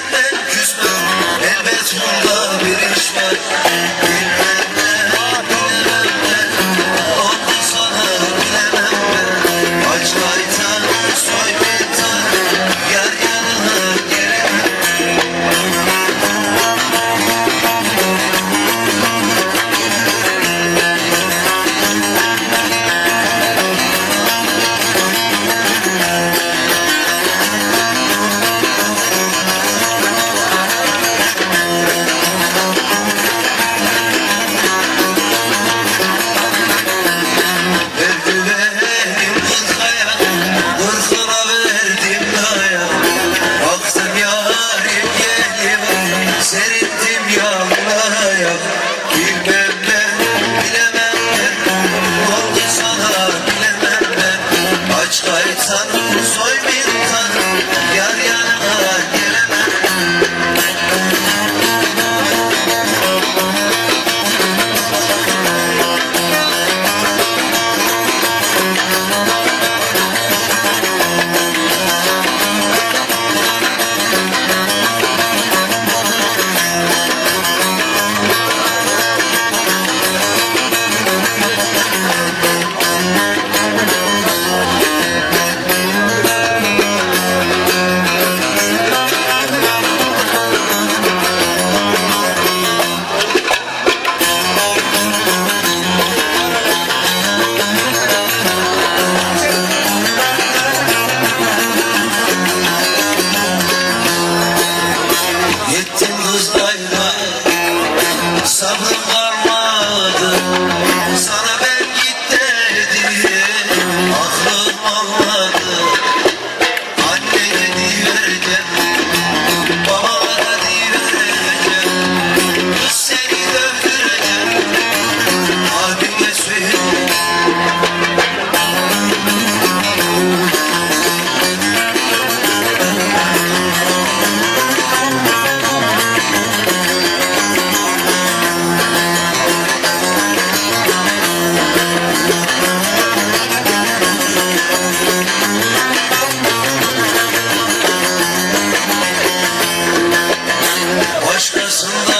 senden küsmem. Elbet bunda bir iş var. Bilmem ne, bilemem ne, oldu sana bilemem ben. Aç kaytan, soy bitan, yar yanına gelemem. Serindim yanmaya, bilmem ne, bilemem ne, oldu sana bilemem ne. Aç kaytan, soy bintan, yar yanına gelemem. Gittim hızlayla, sabrım varmadı. Sana ben git dedim, aklım almadı. Anne diyivereceğim, babana diyivereceğim. Kız seni dövdüreceğim, abime söyleyeceğim. Başkasında